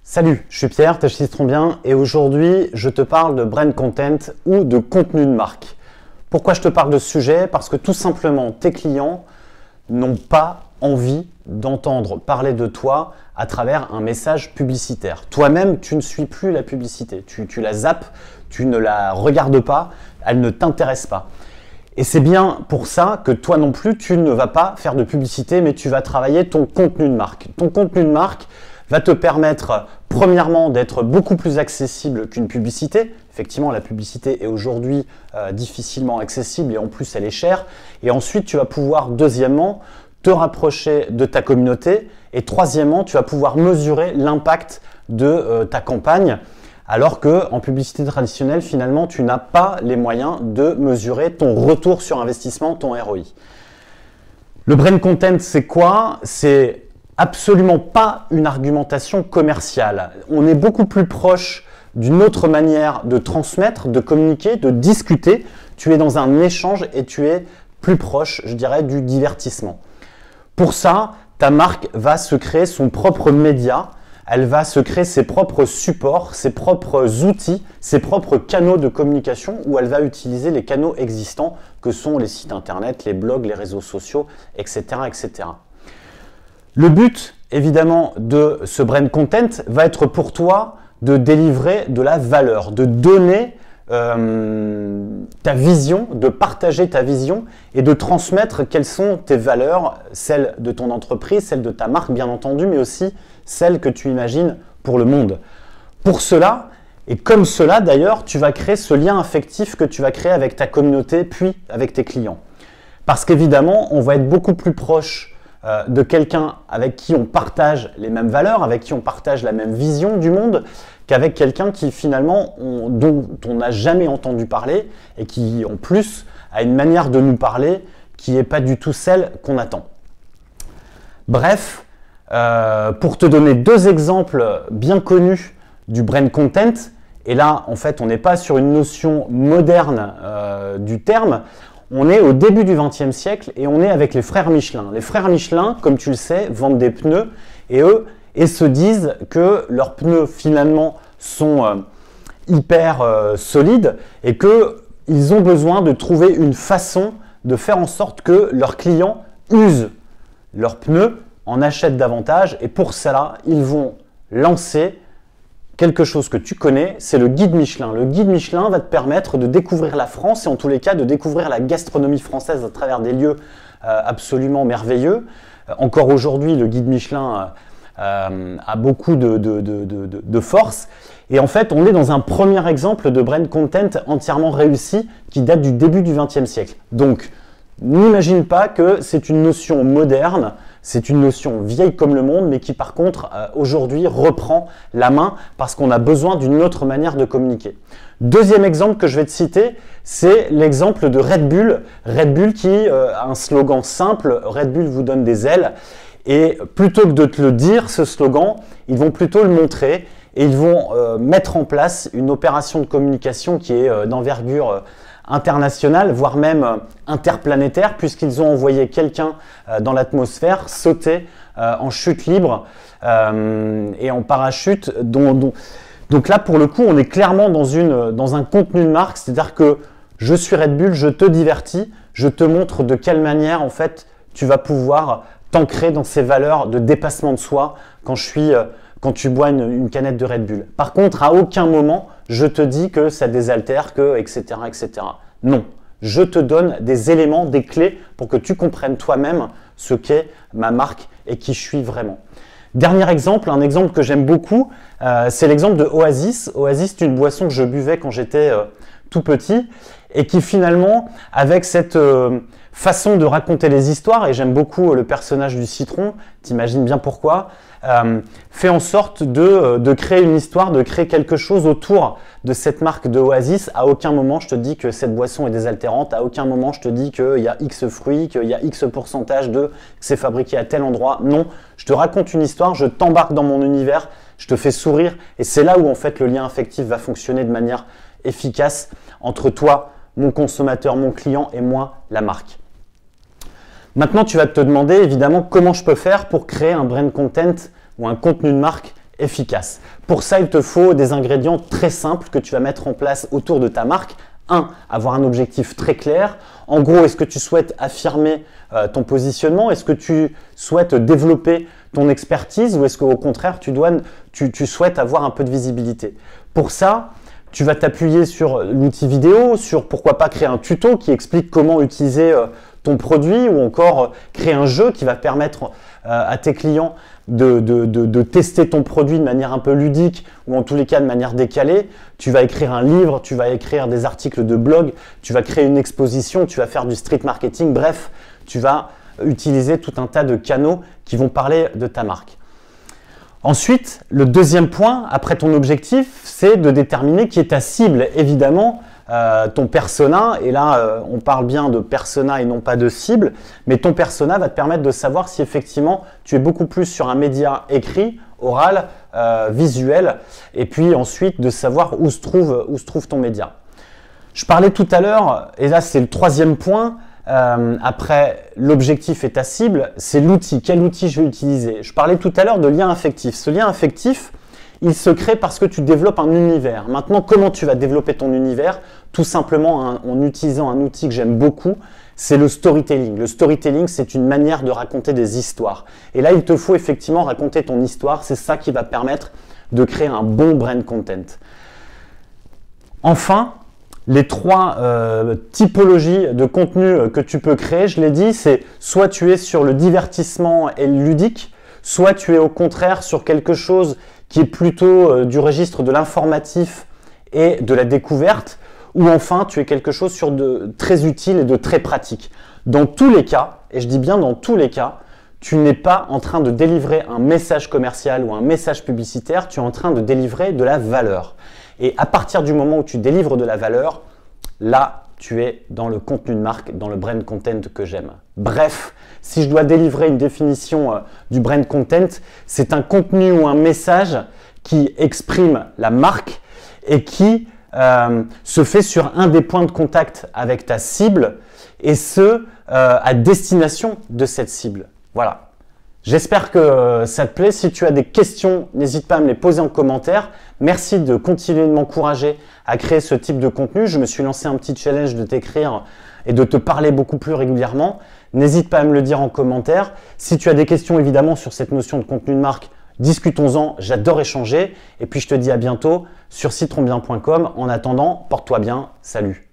Salut, je suis Pierre, Tâche Citron Bien et aujourd'hui je te parle de brand content ou de contenu de marque. Pourquoi je te parle de ce sujet? Parce que tout simplement tes clients n'ont pas envie d'entendre parler de toi à travers un message publicitaire. Toi-même, tu ne suis plus la publicité, tu la zappes, tu ne la regardes pas, elle ne t'intéresse pas. Et c'est bien pour ça que toi non plus, tu ne vas pas faire de publicité, mais tu vas travailler ton contenu de marque. Ton contenu de marque va te permettre, premièrement, d'être beaucoup plus accessible qu'une publicité. Effectivement, la publicité est aujourd'hui difficilement accessible et en plus, elle est chère. Et ensuite, tu vas pouvoir, deuxièmement, te rapprocher de ta communauté. Et troisièmement, tu vas pouvoir mesurer l'impact de ta campagne. Alors qu'en publicité traditionnelle, finalement, tu n'as pas les moyens de mesurer ton retour sur investissement, ton ROI. Le brand content, c'est quoi? C'est absolument pas une argumentation commerciale. On est beaucoup plus proche d'une autre manière de transmettre, de communiquer, de discuter. Tu es dans un échange et tu es plus proche, je dirais, du divertissement. Pour ça, ta marque va se créer son propre média. Elle va se créer ses propres supports, ses propres outils, ses propres canaux de communication où elle va utiliser les canaux existants que sont les sites internet, les blogs, les réseaux sociaux, etc., etc. Le but, évidemment, de ce brand content va être pour toi de délivrer de la valeur, de donner ta vision, de partager ta vision et de transmettre quelles sont tes valeurs, celles de ton entreprise, celles de ta marque, bien entendu, mais aussi celles que tu imagines pour le monde. Pour cela, et comme cela d'ailleurs, tu vas créer ce lien affectif que tu vas créer avec ta communauté, puis avec tes clients. Parce qu'évidemment, on va être beaucoup plus proche de quelqu'un avec qui on partage les mêmes valeurs, avec qui on partage la même vision du monde, qu'avec quelqu'un qui finalement, dont on n'a jamais entendu parler et qui en plus a une manière de nous parler qui n'est pas du tout celle qu'on attend. Bref, pour te donner deux exemples bien connus du brand content, et là en fait on n'est pas sur une notion moderne du terme, on est au début du XXe siècle et on est avec les frères Michelin. Les frères Michelin, comme tu le sais, vendent des pneus et se disent que leurs pneus finalement sont hyper solides et qu'ils ont besoin de trouver une façon de faire en sorte que leurs clients usent leurs pneus, en achètent davantage et pour cela, ils vont lancer quelque chose que tu connais, c'est le guide Michelin. Le guide Michelin va te permettre de découvrir la France et en tous les cas de découvrir la gastronomie française à travers des lieux absolument merveilleux. Encore aujourd'hui, le guide Michelin a beaucoup de force. Et en fait, on est dans un premier exemple de brand content entièrement réussi qui date du début du XXe siècle. Donc, n'imagine pas que c'est une notion moderne, c'est une notion vieille comme le monde, mais qui par contre aujourd'hui reprend la main parce qu'on a besoin d'une autre manière de communiquer. Deuxième exemple que je vais te citer, c'est l'exemple de Red Bull. Red Bull qui a un slogan simple, Red Bull vous donne des ailes. Et plutôt que de te le dire, ce slogan, ils vont plutôt le montrer et ils vont mettre en place une opération de communication qui est d'envergure internationale, voire même interplanétaire, puisqu'ils ont envoyé quelqu'un dans l'atmosphère sauter en chute libre et en parachute. Donc là, pour le coup, on est clairement dans un contenu de marque, c'est-à-dire que je suis Red Bull, je te divertis, je te montre de quelle manière, en fait, tu vas pouvoir t'ancrer dans ces valeurs de dépassement de soi quand tu bois une canette de Red Bull. Par contre, à aucun moment, je te dis que ça désaltère, etc., etc. Non, je te donne des éléments, des clés pour que tu comprennes toi-même ce qu'est ma marque et qui je suis vraiment. Dernier exemple, un exemple que j'aime beaucoup, c'est l'exemple de Oasis. Oasis, c'est une boisson que je buvais quand j'étais tout petit et qui finalement, avec cette façon de raconter les histoires, et j'aime beaucoup le personnage du citron, t'imagines bien pourquoi, fait en sorte de créer une histoire, de créer quelque chose autour de cette marque de Oasis. À aucun moment je te dis que cette boisson est désaltérante, à aucun moment je te dis qu'il y a X fruits, qu'il y a X pourcentage que c'est fabriqué à tel endroit. Non, je te raconte une histoire, je t'embarque dans mon univers, je te fais sourire et c'est là où en fait le lien affectif va fonctionner de manière efficace entre toi, mon consommateur, mon client et moi, la marque. Maintenant, tu vas te demander évidemment comment je peux faire pour créer un brand content ou un contenu de marque efficace. Pour ça, il te faut des ingrédients très simples que tu vas mettre en place autour de ta marque. 1. Avoir un objectif très clair. En gros, est-ce que tu souhaites affirmer ton positionnement? Est-ce que tu souhaites développer ton expertise ou est-ce qu'au contraire, tu souhaites avoir un peu de visibilité? Pour ça, tu vas t'appuyer sur l'outil vidéo, sur pourquoi pas créer un tuto qui explique comment utiliser ton produit ou encore créer un jeu qui va permettre à tes clients de tester ton produit de manière un peu ludique ou en tous les cas de manière décalée. Tu vas écrire un livre, tu vas écrire des articles de blog, tu vas créer une exposition, tu vas faire du street marketing, bref, tu vas utiliser tout un tas de canaux qui vont parler de ta marque. Ensuite, le deuxième point, après ton objectif, c'est de déterminer qui est ta cible. Évidemment, ton persona, et là on parle bien de persona et non pas de cible, mais ton persona va te permettre de savoir si effectivement tu es beaucoup plus sur un média écrit, oral, visuel, et puis ensuite de savoir où se trouve ton média. Je parlais tout à l'heure, et là c'est le troisième point, après l'objectif et ta cible, c'est l'outil. Quel outil je vais utiliser? Je parlais tout à l'heure de lien affectif. Ce lien affectif, il se crée parce que tu développes un univers. Maintenant, comment tu vas développer ton univers? Tout simplement en utilisant un outil que j'aime beaucoup, c'est le storytelling. Le storytelling, c'est une manière de raconter des histoires. Et là, il te faut effectivement raconter ton histoire. C'est ça qui va permettre de créer un bon brand content. Enfin, les trois typologies de contenu que tu peux créer, je l'ai dit, c'est soit tu es sur le divertissement et le ludique, soit tu es au contraire sur quelque chose qui est plutôt du registre de l'informatif et de la découverte, ou enfin tu es quelque chose sur de très utile et de très pratique. Dans tous les cas, et je dis bien dans tous les cas, tu n'es pas en train de délivrer un message commercial ou un message publicitaire, tu es en train de délivrer de la valeur. Et à partir du moment où tu délivres de la valeur, là, tu es dans le contenu de marque, dans le brand content que j'aime. Bref, si je dois délivrer une définition du brand content, c'est un contenu ou un message qui exprime la marque et qui se fait sur un des points de contact avec ta cible et ce, à destination de cette cible. Voilà. J'espère que ça te plaît. Si tu as des questions, n'hésite pas à me les poser en commentaire. Merci de continuer de m'encourager à créer ce type de contenu. Je me suis lancé un petit challenge de t'écrire et de te parler beaucoup plus régulièrement. N'hésite pas à me le dire en commentaire. Si tu as des questions évidemment sur cette notion de contenu de marque, discutons-en. J'adore échanger. Et puis je te dis à bientôt sur citronbien.com. En attendant, porte-toi bien. Salut.